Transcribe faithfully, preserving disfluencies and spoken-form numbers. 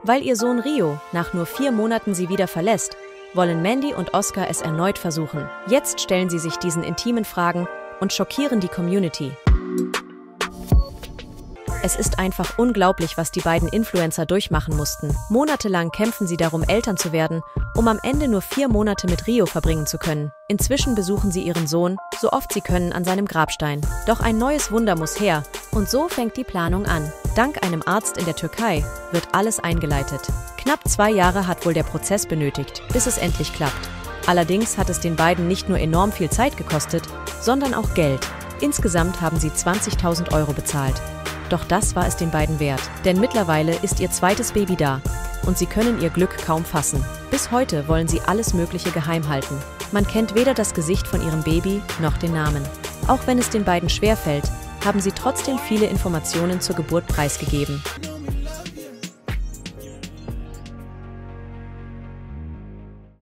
Weil ihr Sohn Rio nach nur vier Monaten sie wieder verlässt, wollen Mandy und Oscar es erneut versuchen. Jetzt stellen sie sich diesen intimen Fragen und schockieren die Community. Es ist einfach unglaublich, was die beiden Influencer durchmachen mussten. Monatelang kämpfen sie darum, Eltern zu werden, um am Ende nur vier Monate mit Rio verbringen zu können. Inzwischen besuchen sie ihren Sohn, so oft sie können, an seinem Grabstein. Doch ein neues Wunder muss her. Und so fängt die Planung an. Dank einem Arzt in der Türkei wird alles eingeleitet. Knapp zwei Jahre hat wohl der Prozess benötigt, bis es endlich klappt. Allerdings hat es den beiden nicht nur enorm viel Zeit gekostet, sondern auch Geld. Insgesamt haben sie zwanzigtausend Euro bezahlt. Doch das war es den beiden wert, denn mittlerweile ist ihr zweites Baby da und sie können ihr Glück kaum fassen. Bis heute wollen sie alles Mögliche geheim halten. Man kennt weder das Gesicht von ihrem Baby noch den Namen. Auch wenn es den beiden schwerfällt, haben sie trotzdem viele Informationen zur Geburt preisgegeben.